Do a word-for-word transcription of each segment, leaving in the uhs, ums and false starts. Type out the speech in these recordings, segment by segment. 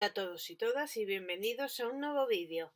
Hola a todos y todas y bienvenidos a un nuevo vídeo.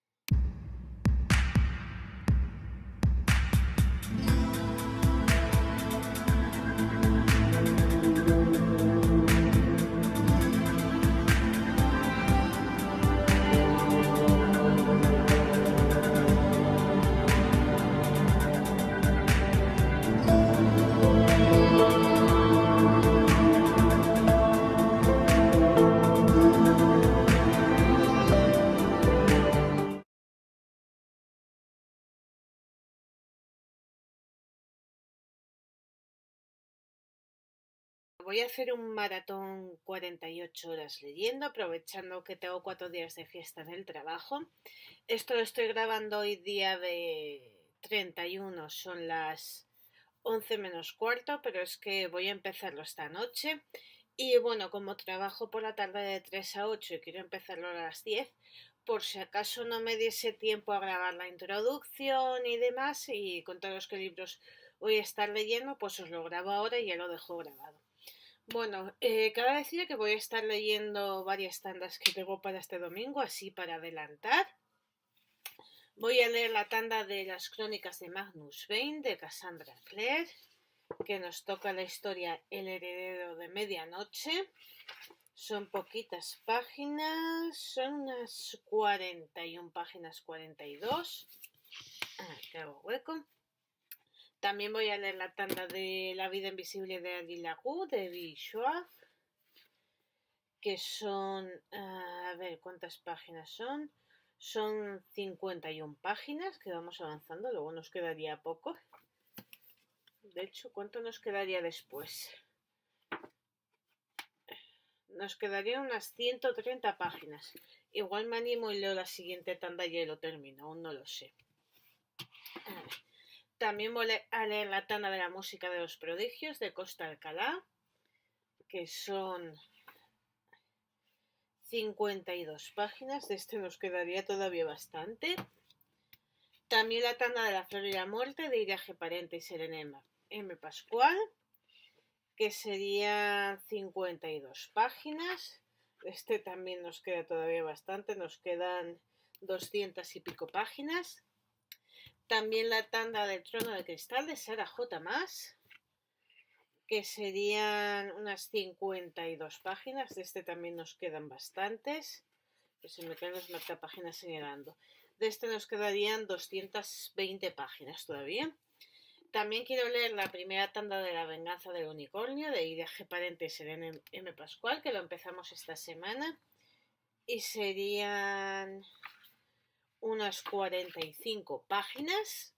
Voy a hacer un maratón cuarenta y ocho horas leyendo, aprovechando que tengo cuatro días de fiesta en el trabajo. Esto lo estoy grabando hoy día de treinta y uno, son las once menos cuarto, pero es que voy a empezarlo esta noche. Y bueno, como trabajo por la tarde de tres a ocho y quiero empezarlo a las diez, por si acaso no me diese tiempo a grabar la introducción y demás, y contaros qué libros voy a estar leyendo, pues os lo grabo ahora y ya lo dejo grabado. Bueno, eh, cabe decir que voy a estar leyendo varias tandas que tengo para este domingo, así para adelantar. Voy a leer la tanda de las crónicas de Magnus Bane, de Cassandra Clare, que nos toca la historia El heredero de medianoche. Son poquitas páginas, son unas cuarenta y una páginas, cuarenta y dos. Aquí hago hueco. También voy a leer la tanda de La vida invisible de Adi Lagu, de Vi Schwab, que son, a ver, ¿cuántas páginas son? Son cincuenta y una páginas, que vamos avanzando, luego nos quedaría poco. De hecho, ¿cuánto nos quedaría después? Nos quedarían unas ciento treinta páginas. Igual me animo y leo la siguiente tanda y ya lo termino, aún no lo sé. A ver. También voy a leer la tanda de la música de los prodigios de Costa Alcalá, que son cincuenta y dos páginas. De este nos quedaría todavía bastante. También la tanda de la flor y la muerte de Iraje Parente y Serena M. Pascual, que serían cincuenta y dos páginas. Este también nos queda todavía bastante, nos quedan doscientas y pico páginas. También la tanda del trono de cristal de Sara J. Maas, que serían unas cincuenta y dos páginas. De este también nos quedan bastantes, que se me caen las marcapáginas señalando. De este nos quedarían doscientas veinte páginas todavía. También quiero leer la primera tanda de La venganza del unicornio de Iraje Parente y Serena M. Pascual, que lo empezamos esta semana, y serían unas cuarenta y cinco páginas.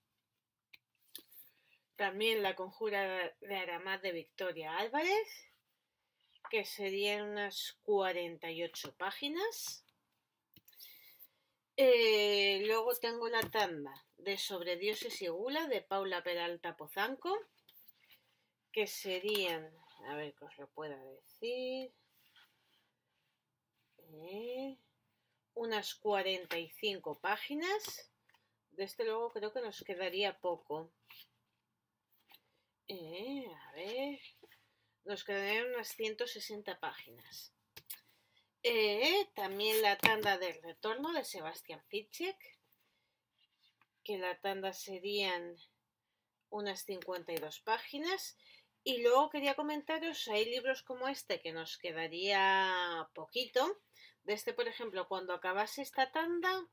También La conjura de Aramaz de Victoria Álvarez, que serían unas cuarenta y ocho páginas. Eh, luego tengo la tanda de Sobre dioses y gula de Paula Peralta Pozanco, que serían, a ver que os lo pueda decir, eh, unas cuarenta y cinco páginas. De este luego creo que nos quedaría poco. Eh, a ver, nos quedarían unas ciento sesenta páginas. Eh, también la tanda del retorno de Sebastián Fitzek, que la tanda serían unas cincuenta y dos páginas. Y luego quería comentaros, hay libros como este que nos quedaría poquito. De este, por ejemplo, cuando acabase esta tanda,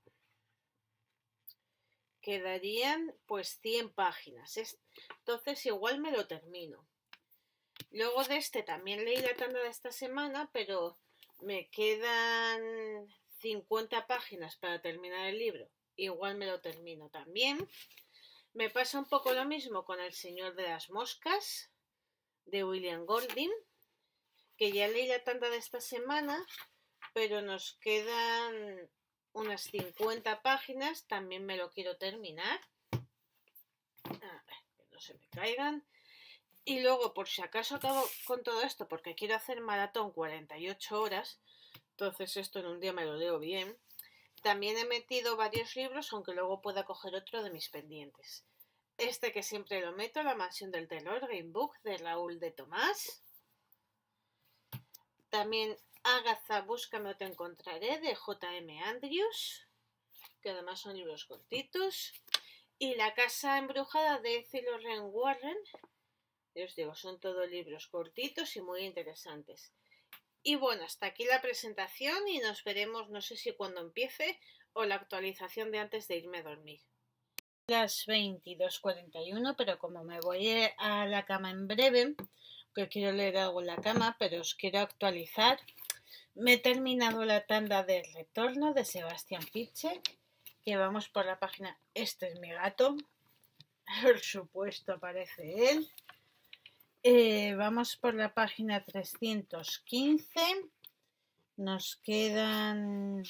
quedarían pues cien páginas. Entonces igual me lo termino. Luego de este también leí la tanda de esta semana, pero me quedan cincuenta páginas para terminar el libro. Igual me lo termino también. Me pasa un poco lo mismo con El señor de las moscas, de William Golding, que ya leí la tanda de esta semana, pero nos quedan unas cincuenta páginas. También me lo quiero terminar. A ver, que no se me caigan. Y luego, por si acaso acabo con todo esto, porque quiero hacer maratón cuarenta y ocho horas, entonces esto en un día me lo leo bien. También he metido varios libros, aunque luego pueda coger otro de mis pendientes. Este que siempre lo meto, La mansión del terror, Green Book, de Raúl de Tomás. También Agatha, búscame o te encontraré, de J M Andrews, que además son libros cortitos. Y La casa embrujada, de Ethel Warren. Ya os digo, son todos libros cortitos y muy interesantes. Y bueno, hasta aquí la presentación y nos veremos, no sé si cuando empiece o la actualización de antes de irme a dormir. Las veintidós cuarenta y uno, pero como me voy a la cama en breve, que quiero leer algo en la cama, pero os quiero actualizar. Me he terminado la tanda del retorno de Sebastián Picek, que vamos por la página. Este es mi gato, por supuesto aparece él. Eh, vamos por la página trescientos quince. Nos quedan,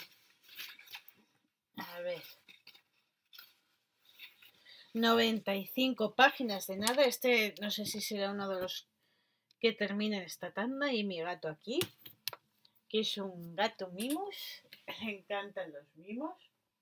a ver, noventa y cinco páginas de nada. Este no sé si será uno de los que terminen esta tanda. Y mi gato aquí, que es un gato mimos. Me encantan los mimos.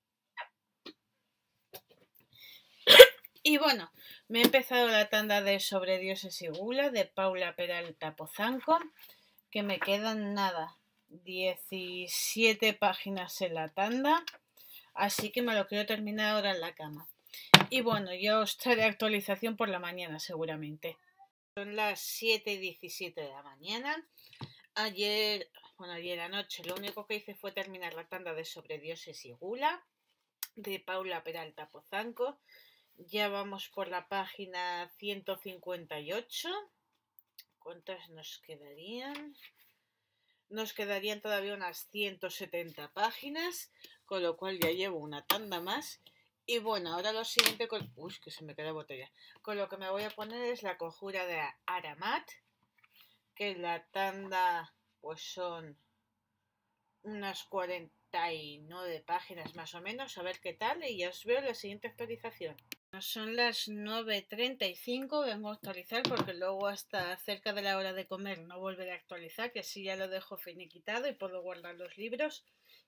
Y bueno, me he empezado la tanda de Sobre dioses y gula, de Paula Peralta Pozanco, que me quedan nada, diecisiete páginas en la tanda, así que me lo quiero terminar ahora en la cama. Y bueno, yo os traeré actualización por la mañana seguramente. Son las siete y diecisiete de la mañana. Ayer, bueno, ayer anoche lo único que hice fue terminar la tanda de Sobre dioses y gula, de Paula Peralta Pozanco. Ya vamos por la página ciento cincuenta y ocho. ¿Cuántas nos quedarían? Nos quedarían todavía unas ciento setenta páginas, con lo cual ya llevo una tanda más. Y bueno, ahora lo siguiente, con... uy, que se me queda botella. Con lo que me voy a poner es La conjura de Aramat, que la tanda pues son unas cuarenta y nueve páginas más o menos, a ver qué tal, y ya os veo en la siguiente actualización. Son las nueve treinta y cinco, vengo a actualizar porque luego hasta cerca de la hora de comer no volveré a actualizar, que así ya lo dejo finiquitado y puedo guardar los libros.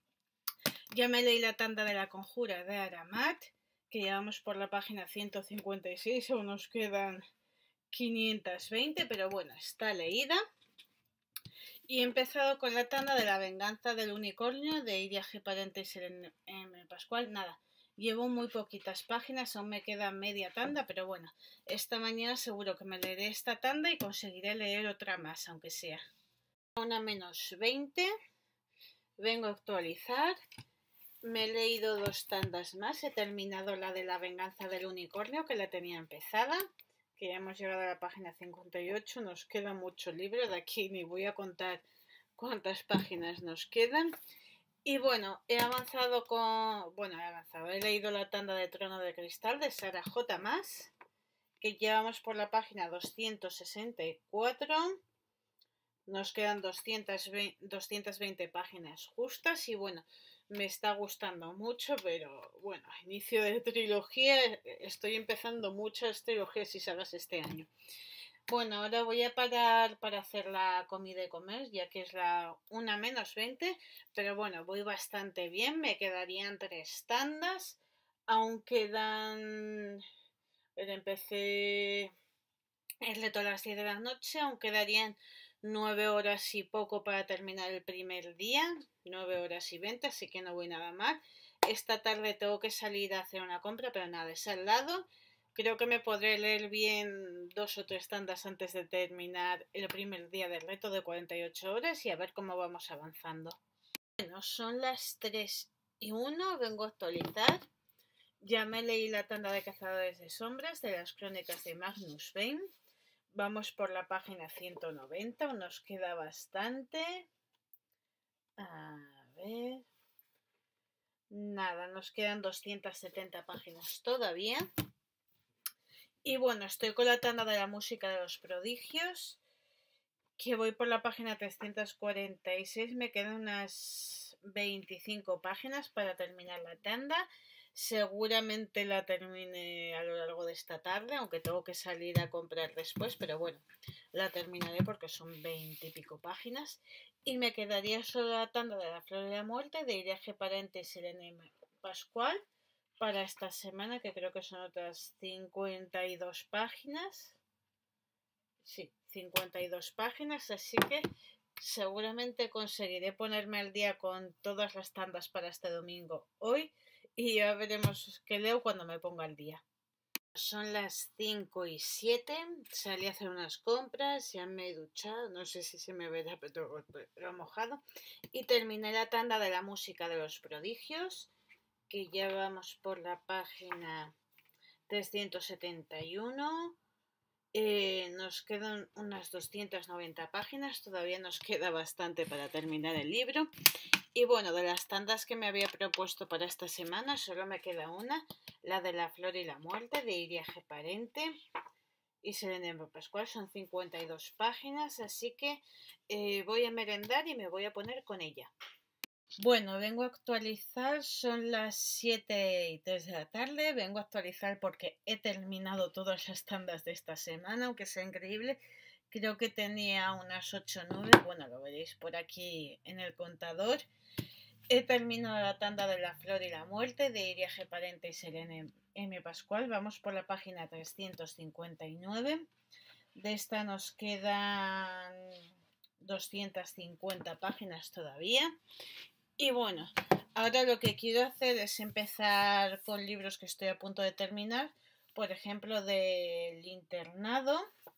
Ya me leí la tanda de La conjura de Aramat, que llevamos por la página ciento cincuenta y seis, aún nos quedan quinientos veinte, pero bueno, está leída. Y he empezado con la tanda de La venganza del unicornio, de Iria G. Parente y Selene M. Pascual. Nada, llevo muy poquitas páginas, aún me queda media tanda, pero bueno, esta mañana seguro que me leeré esta tanda y conseguiré leer otra más, aunque sea. Una menos veinte, vengo a actualizar. Me he leído dos tandas más, he terminado la de La venganza del unicornio, que la tenía empezada, que ya hemos llegado a la página cincuenta y ocho, nos queda mucho libro, de aquí ni voy a contar cuántas páginas nos quedan. Y bueno, he avanzado con... Bueno, he avanzado, he leído la tanda de Trono de Cristal de Sara J. Maas, que llevamos por la página doscientos sesenta y cuatro. Nos quedan doscientas veinte páginas justas y bueno, me está gustando mucho, pero bueno, a inicio de trilogía, estoy empezando muchas trilogías y sagas este año. Bueno, ahora voy a parar para hacer la comida y comer, ya que es la una menos veinte, pero bueno, voy bastante bien, me quedarían tres tandas, aún quedan... Empecé el reto a las diez de la noche, aún quedarían nueve horas y poco para terminar el primer día, nueve horas y veinte, así que no voy nada mal. Esta tarde tengo que salir a hacer una compra, pero nada, es al lado. Creo que me podré leer bien dos o tres tandas antes de terminar el primer día del reto de cuarenta y ocho horas y a ver cómo vamos avanzando. Bueno, son las tres y uno, vengo a actualizar. Ya me leí la tanda de Cazadores de Sombras de las crónicas de Magnus Bane. Vamos por la página ciento noventa, nos queda bastante. A ver... Nada, nos quedan doscientas setenta páginas todavía. Y bueno, estoy con la tanda de La música de los prodigios, que voy por la página trescientos cuarenta y seis. Me quedan unas veinticinco páginas para terminar la tanda. Seguramente la termine a lo largo de esta tarde, aunque tengo que salir a comprar después, pero bueno, la terminaré porque son veinte y pico páginas. Y me quedaría solo la tanda de La flor de la muerte, de Iria G. Parente y Selene Pascual, para esta semana, que creo que son otras cincuenta y dos páginas. Sí, cincuenta y dos páginas, así que Seguramente conseguiré ponerme al día con todas las tandas para este domingo hoy y ya veremos qué leo cuando me ponga al día. Son las cinco y siete, salí a hacer unas compras, ya me he duchado, no sé si se me verá pero lo mojado, y terminé la tanda de la música de los prodigios, que ya vamos por la página trescientos setenta y uno. Eh, nos quedan unas doscientas noventa páginas, todavía nos queda bastante para terminar el libro. Y bueno, de las tandas que me había propuesto para esta semana, solo me queda una, la de La Flor y la Muerte, de Iria G. Parente y Selene Pascual. Son cincuenta y dos páginas, así que eh, voy a merendar y me voy a poner con ella. Bueno, vengo a actualizar, son las siete y tres de la tarde, vengo a actualizar porque he terminado todas las tandas de esta semana, aunque sea increíble. Creo que tenía unas ocho o nueve, bueno, lo veréis por aquí en el contador. He terminado la tanda de La Flor y la Muerte, de Iria G. Parente y Selene M. Pascual. Vamos por la página trescientos cincuenta y nueve. De esta nos quedan doscientas cincuenta páginas todavía. Y bueno, ahora lo que quiero hacer es empezar con libros que estoy a punto de terminar. Por ejemplo, del internado.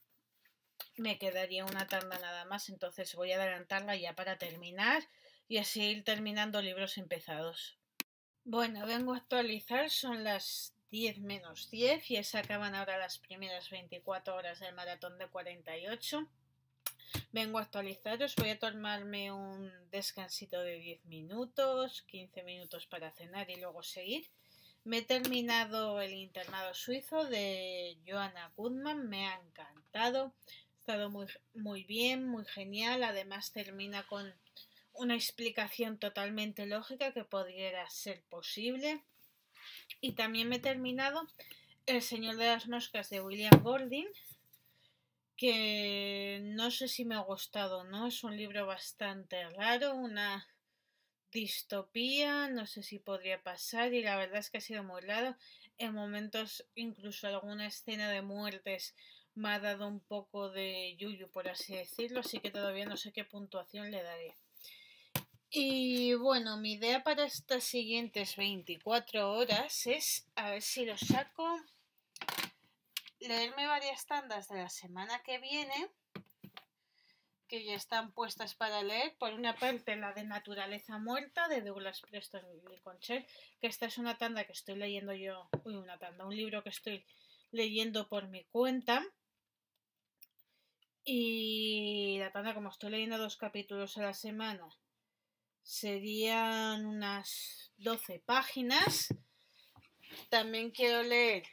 Me quedaría una tanda nada más, entonces voy a adelantarla ya para terminar y así ir terminando libros empezados. Bueno, vengo a actualizar, son las diez menos diez y se acaban ahora las primeras veinticuatro horas del maratón de cuarenta y ocho. Vengo a actualizaros, voy a tomarme un descansito de diez minutos, quince minutos para cenar y luego seguir. Me he terminado El internado suizo de Joanna Goodman, me ha encantado, ha estado muy, muy bien, muy genial, además termina con una explicación totalmente lógica que pudiera ser posible. Y también me he terminado El señor de las moscas de William Golding, que no sé si me ha gustado o no, es un libro bastante raro, una distopía, no sé si podría pasar y la verdad es que ha sido muy raro. En momentos incluso alguna escena de muertes me ha dado un poco de yuyu, por así decirlo, así que todavía no sé qué puntuación le daré. Y bueno, mi idea para estas siguientes veinticuatro horas es, a ver si lo saco, leerme varias tandas de la semana que viene, que ya están puestas para leer. Por una parte, la de Naturaleza Muerta, de Douglas Preston y Lee Conchel, que esta es una tanda que estoy leyendo yo, uy, una tanda, un libro que estoy leyendo por mi cuenta. Y la tanda, como estoy leyendo dos capítulos a la semana, serían unas doce páginas. También quiero leer,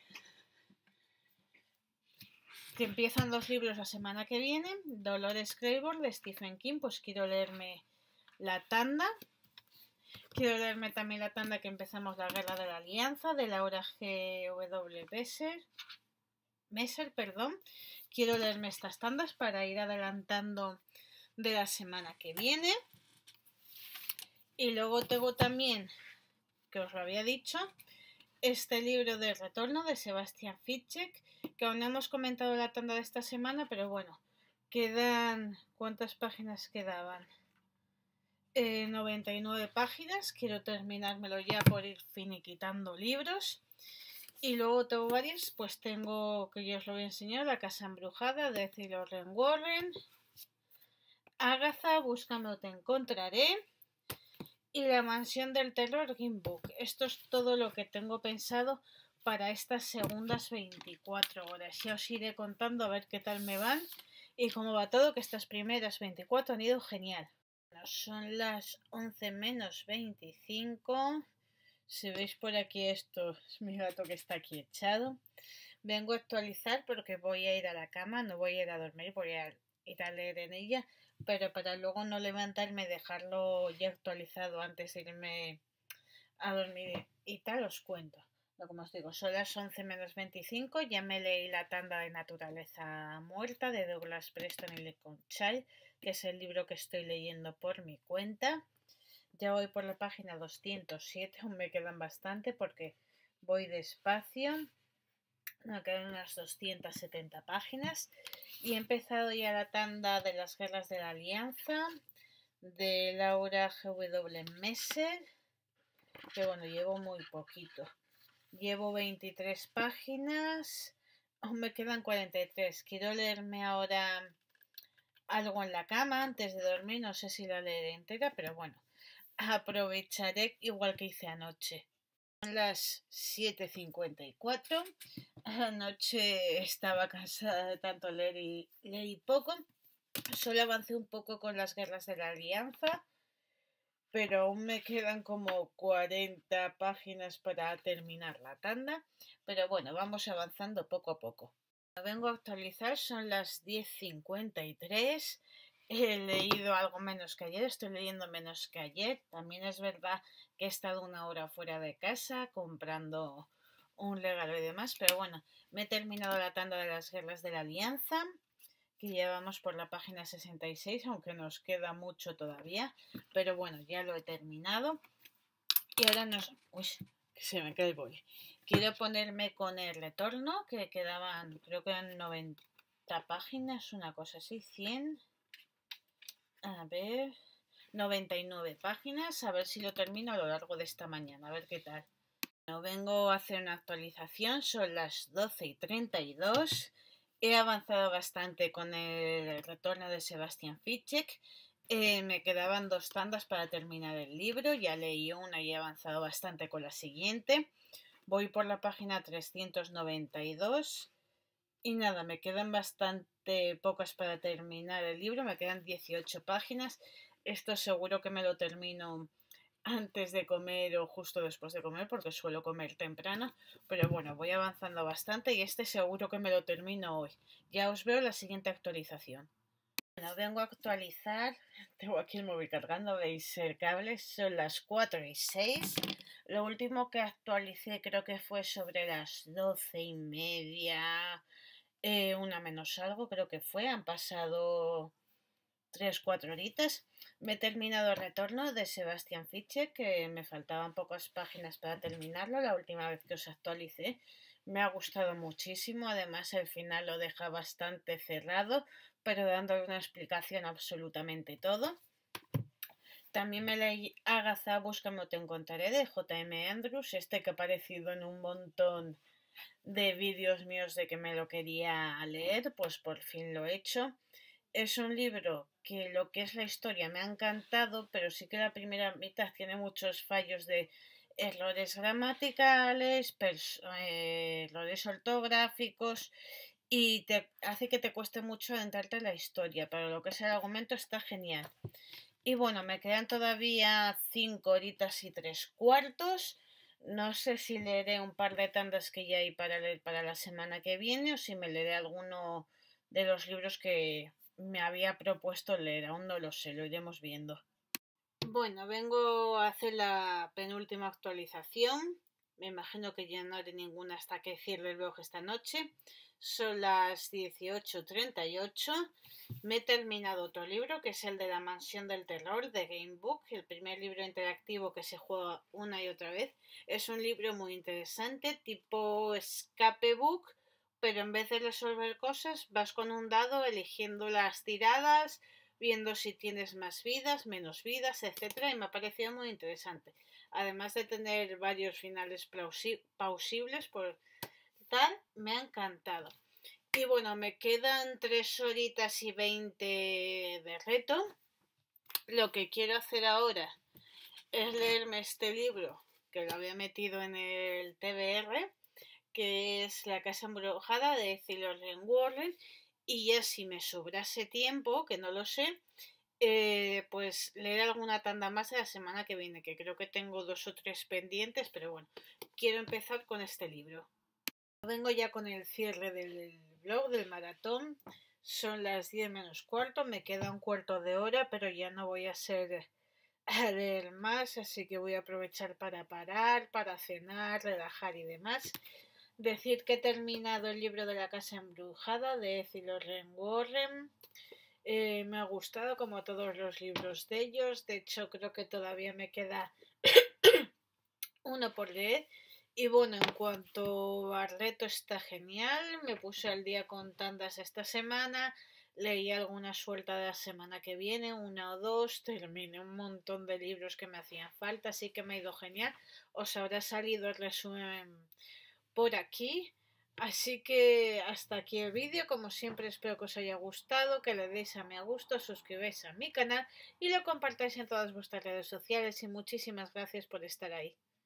que empiezan dos libros la semana que viene, Dolores Claiborne de Stephen King, pues quiero leerme la tanda. Quiero leerme también la tanda que empezamos, La Guerra de la Alianza, de Laura G. W. Messer. Messer, perdón. Quiero leerme estas tandas para ir adelantando de la semana que viene. Y luego tengo también, que os lo había dicho, este libro de Retorno de Sebastian Fitzek, que aún no hemos comentado la tanda de esta semana, pero bueno, quedan, ¿cuántas páginas quedaban? Eh, noventa y nueve páginas, quiero terminármelo ya por ir finiquitando libros. Y luego tengo varias, pues tengo, que yo os lo voy a enseñar, La Casa Embrujada de Lorraine Warren, Agatha, Búscame o te encontraré, y La Mansión del Terror Green Book. Esto es todo lo que tengo pensado para estas segundas veinticuatro horas. Ya os iré contando a ver qué tal me van y cómo va todo, que estas primeras veinticuatro han ido genial. Bueno, son las once menos veinticinco. Si veis por aquí, esto es mi gato que está aquí echado. Vengo a actualizar porque voy a ir a la cama, no voy a ir a dormir, voy a ir a leer en ella, pero para luego no levantarme y dejarlo ya actualizado antes de irme a dormir y tal, os cuento. No, como os digo, son las once menos veinticinco, ya me leí la tanda de Naturaleza Muerta de Douglas Preston y Lee Conchal, que es el libro que estoy leyendo por mi cuenta. Ya voy por la página doscientos siete, aún me quedan bastante porque voy despacio. Me quedan unas doscientas setenta páginas y he empezado ya la tanda de las Guerras de la Alianza de Laura G W Messer, que bueno, llevo muy poquito. Llevo veintitrés páginas, aún me quedan cuarenta y tres. Quiero leerme ahora algo en la cama antes de dormir, no sé si la leeré entera, pero bueno, aprovecharé igual que hice anoche. Son las siete cincuenta y cuatro. Anoche estaba cansada de tanto leer y leí poco. Solo avancé un poco con las Guerras de la Alianza, pero aún me quedan como cuarenta páginas para terminar la tanda. Pero bueno, vamos avanzando poco a poco. Vengo a actualizar, son las diez cincuenta y tres. He leído algo menos que ayer, estoy leyendo menos que ayer. También es verdad que he estado una hora fuera de casa comprando un regalo y demás, pero bueno, me he terminado la tanda de las Guerras de la Alianza, que llevamos por la página sesenta y seis, aunque nos queda mucho todavía, pero bueno, ya lo he terminado. Y ahora nos... Uy, que se me cae el boli. Quiero ponerme con el retorno, que quedaban, creo que eran noventa páginas, una cosa así, cien. A ver, noventa y nueve páginas, a ver si lo termino a lo largo de esta mañana, a ver qué tal. Bueno, vengo a hacer una actualización, son las doce y treinta y dos. He avanzado bastante con el retorno de Sebastian Fitzek. Eh, me quedaban dos tandas para terminar el libro, ya leí una y he avanzado bastante con la siguiente. Voy por la página trescientos noventa y dos y nada, me quedan bastante pocas para terminar el libro, me quedan dieciocho páginas. Esto seguro que me lo termino antes de comer o justo después de comer, porque suelo comer temprano, pero bueno, voy avanzando bastante y este seguro que me lo termino hoy. Ya os veo en la siguiente actualización. Bueno, vengo a actualizar, tengo aquí el móvil cargando, veis el cable, son las cuatro y seis. Lo último que actualicé creo que fue sobre las doce y media, eh, una menos algo creo que fue, han pasado tres cuatro horitas. Me he terminado el retorno de Sebastian Fitzek, que me faltaban pocas páginas para terminarlo la última vez que os actualicé. Me ha gustado muchísimo, además el final lo deja bastante cerrado, pero dándole una explicación absolutamente todo. También me leí Agatha, búscame o te encontraré, de J M Andrews, este que ha aparecido en un montón de vídeos míos de que me lo quería leer, pues por fin lo he hecho. Es un libro que lo que es la historia me ha encantado, pero sí que la primera mitad tiene muchos fallos de errores gramaticales, eh, errores ortográficos y te hace que te cueste mucho adentrarte en la historia, pero lo que es el argumento está genial. Y bueno, me quedan todavía cinco horitas y tres cuartos. No sé si leeré un par de tandas que ya hay para leer para la semana que viene o si me leeré alguno de los libros que me había propuesto leer. Aún no lo sé, lo iremos viendo. Bueno, vengo a hacer la penúltima actualización. Me imagino que ya no haré ninguna hasta que cierre el blog esta noche. Son las dieciocho treinta y ocho. Me he terminado otro libro, que es el de La Mansión del Terror, de Gamebook, el primer libro interactivo que se juega una y otra vez. Es un libro muy interesante, tipo escape book, pero en vez de resolver cosas, vas con un dado eligiendo las tiradas, viendo si tienes más vidas, menos vidas, etcétera, y me ha parecido muy interesante. Además de tener varios finales plausibles por tal, me ha encantado. Y bueno, me quedan tres horitas y veinte de reto. Lo que quiero hacer ahora es leerme este libro, que lo había metido en el T B R, que es La Casa Embrujada, de Ethel Warren, y ya si me sobrase tiempo, que no lo sé, eh, pues leer alguna tanda más de la semana que viene, que creo que tengo dos o tres pendientes, pero bueno, quiero empezar con este libro. Vengo ya con el cierre del blog, del maratón. Son las diez menos cuarto, me queda un cuarto de hora, pero ya no voy a ser a leer más, así que voy a aprovechar para parar, para cenar, relajar y demás. Decir que he terminado el libro de La Casa Embrujada de Ethel Warren. Eh, me ha gustado como todos los libros de ellos. De hecho, creo que todavía me queda uno por leer Y bueno, en cuanto al reto está genial, me puse al día con tandas esta semana, leí alguna suelta de la semana que viene, una o dos, terminé un montón de libros que me hacían falta, así que me ha ido genial. Os habrá salido el resumen por aquí. Así que hasta aquí el vídeo, como siempre espero que os haya gustado, que le deis a me gusta, suscribáis a mi canal y lo compartáis en todas vuestras redes sociales y muchísimas gracias por estar ahí.